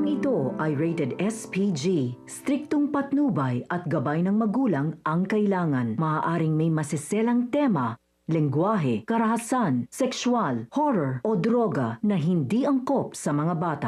Programang ito ay rated SPG. Striktong patnubay at gabay ng magulang ang kailangan. Maaaring may masiselang tema, lengguwahe, karahasan, sexual, horror o droga na hindi angkop sa mga bata.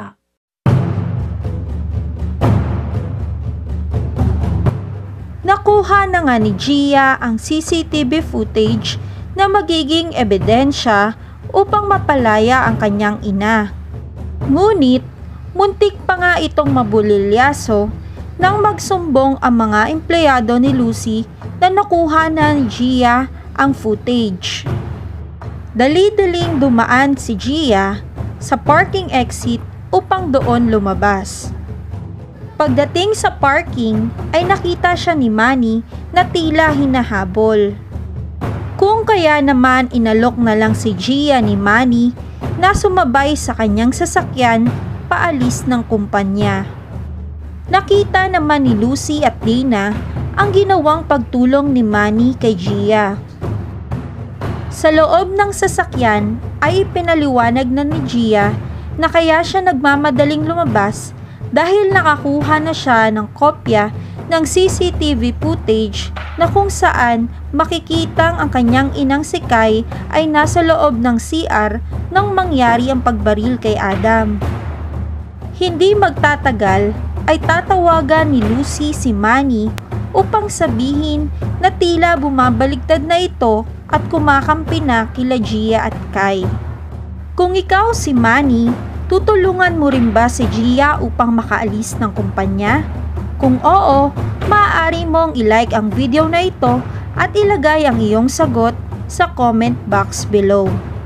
Nakuha na nga ni Jia ang CCTV footage na magiging ebidensya upang mapalaya ang kanyang ina. Ngunit, muntik pa nga itong mabulilyaso nang magsumbong ang mga empleyado ni Lucy na nakuha na ni Jia ang footage. Dali-daling dumaan si Jia sa parking exit upang doon lumabas. Pagdating sa parking ay nakita siya ni Manny na tila hinahabol. Kung kaya naman inalok na lang si Jia ni Manny na sumabay sa kanyang sasakyan paalis ng kumpanya. Nakita naman ni Lucy at Dana ang ginawang pagtulong ni Manny kay Jia. Sa loob ng sasakyan ay ipinaliwanag na ni Jia na kaya siya nagmamadaling lumabas dahil nakakuha na siya ng kopya ng CCTV footage na kung saan makikitang ang kanyang inang si Kay ay nasa loob ng CR nang mangyari ang pagbaril kay Adam. Hindi magtatagal ay tatawagan ni Lucy si Manny upang sabihin na tila bumabaligtad na ito at kumakampi na kila Jia at Kay. Kung ikaw si Manny, tutulungan mo rin ba si Jia upang makaalis ng kumpanya? Kung oo, maaari mong i-like ang video na ito at ilagay ang iyong sagot sa comment box below.